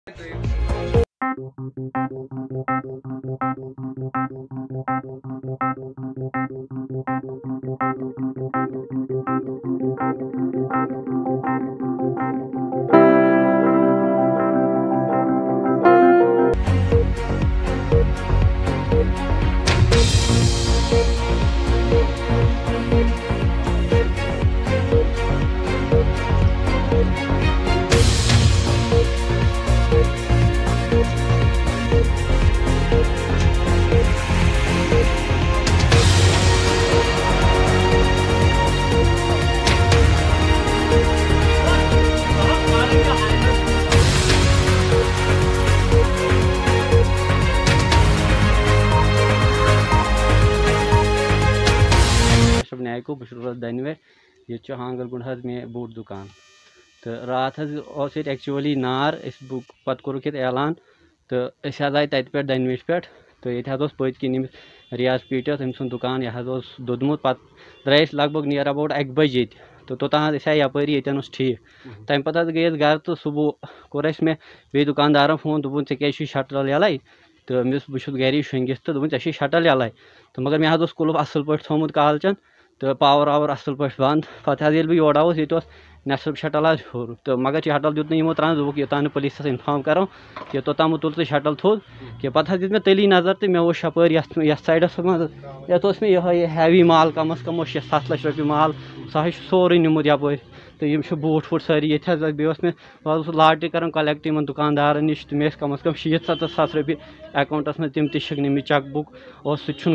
न्याय को बस दनवे ये हांगलगुंड हज मे बोड़ दुकान तो रात हज एक्चुअली नार पत कोरुक ऐलान तो आए तत पे दनविश पे तो ये पत किन रियाज पीटित अम सुंद दुकान यह दोदमुत पे द्राइस लगभग नियर अबाउट 1 बजे तो तोतान आए यपरी ये ठीक तम पे गए घर तो सुबह कोर मे बे दुकानदार फोन दोपन ऐ शटल यल तो बहुत गरी शुंगित तो दोपन ऐ शटल यल तो मगर मे कुल्फ असल पे थोमुत कालचन तो पावर वावर असल पे बंद पे बह योर आस ये नेसफ शटल हूर तो मगर शटल दुत यमो त्रान दोक योतान पुलिस इन्फॉर्म करो कि तोताम तुल शटल थोद कि पे दित मे तली नजर तो मे वो यपर ये साइडस मज मे यह हैवी माल कम अज कम 6-7 लाख रुपये माल सह सोरे निमुत यपर तो यम बूट वूट सारी ये मे लाटरी कर कलेक्ट इन दुकानदार नश तो मे कम अज कम 60-70 सास रुपये अकाउंटस में तम निम चेक बुक और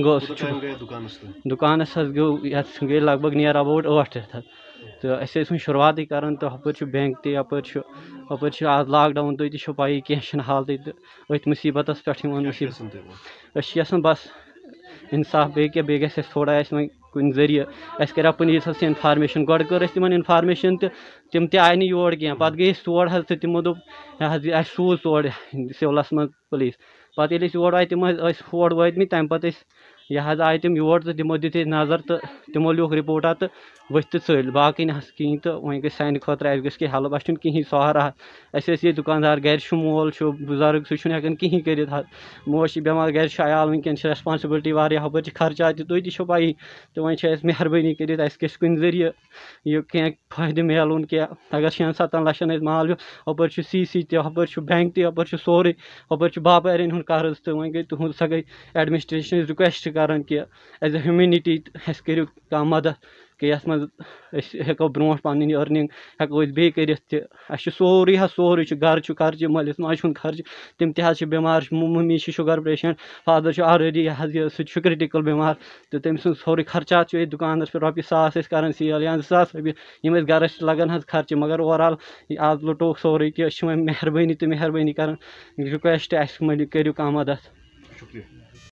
दुकानस गई लगभग नियर अबाउट 8 रेत तो अस शुरुआत कर तो हपर बैंक तपर आज लॉकडाउन तुम पाई कह हालत तो अथ मुसीबत पे मुसीबत बस इंसाफ बे थोड़ा कुन जरिए अस कर पुलिस इन्फार्मेशन गो कर तिम इन्फार्मेशन तो तम आए योर कह पे गई तोड़ तो तिमो दोप यह सूज तोड़ सिवलस मज पुलिस पे योर आए तम हर वतम तम पे यह आए तम योर तो तमो दित नजर तो तमो लिख रिपोर्टा तो वथ तो चल बाकी ना कहें तो वह गई सान खुद अस हेल्प अस कहें सहारा अस ये दुकानदार घर मोल बुजुर्ग सह कहें कर मोज बेमार घर आयाल वनकन रेस्पॉन्सिबिलिटी वारिया हपर खर्चा तुम पाई तो वह मेहरबानी कर कुन जरिए यह कह फायदे मिलून कह अगर 6-7 लक्षन माल हपर सी हपर बैंक तपर सोरे हपर बापारन हूँ कर्ज तो वह गई तुद सह गई एडमिनिस्ट्रेशन रिक्वेस्ट कर कि एज ए ह्यूमनिटी अस करो कह मदद कि ये हेको ब्रो पी अर्निंग हेको बे कर सोरे घर खर्च मलिस माज खर्च तम तमार mummy sugar patient father already सह क्रिटिकल बीमार तो तम सोरे खर्चा दुकान पे रॉपि 1,000 कर सेल या 2,000 रुपये यम गरस लगन खर्च मगर ओवरऑल आज लुटोक सोरे कि मेहरबानी तो मेहरबानी कर रिक्वेस्ट अस करो कह मदद।